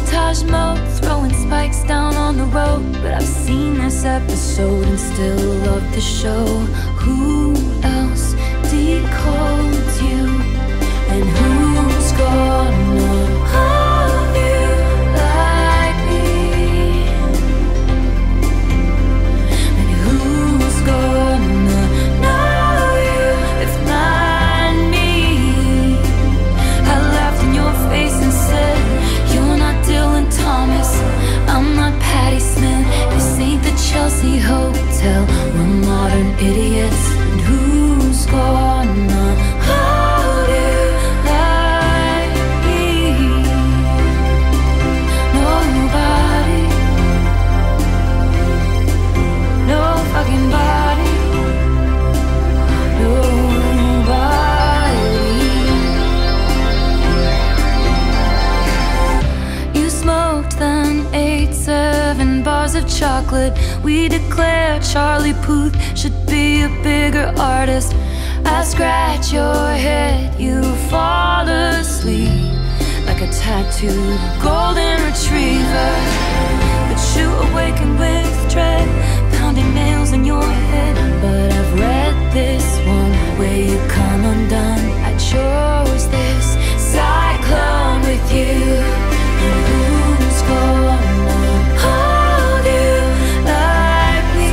self-sabotage mode, throwing spikes down on the road. But I've seen this episode and still love the show. Who else decodes you? And who's gonna love you like me? And who's gonna know you if not me? I laughed in your face and said, you're not Dylan Thomas, I'm not Patti Smith. This ain't the Chelsea Hotel, we're modern idiots. And who's gonna hold you like me? Nobody. No fucking body. Nobody. You smoked, then ate 7 bars of chocolate. We declare Charlie Puth should be a bigger artist. I scratch your head, you fall asleep like a tattooed golden retriever. But you awaken with dread, pounding nails in your head. But I've read this one where you come undone. I chose this cyclone with you. And who's gonna hold you like me?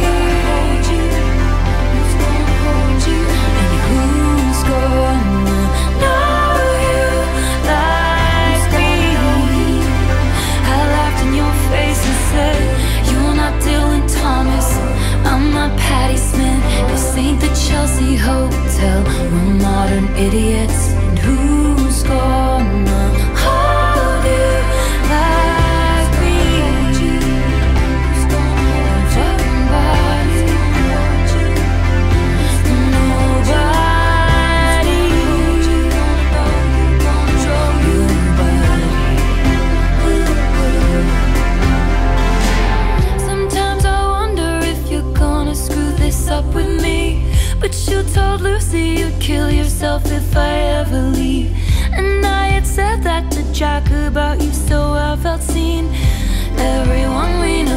Who's gonna hold you? And who's gonna know you like me? I laughed in your face and said, you're not Dylan Thomas, I'm not Patti Smith. This ain't the Chelsea Hotel, we're modern idiots. And who's gonna hold you like me? Who's gonna hold fucking body? Nobody. Control your body. Sometimes I wonder if you're gonna screw this up with me. But you told Lucy you'd kill yourself if I ever leave. And I had said that to Jack about you, so I felt seen. Everyone we know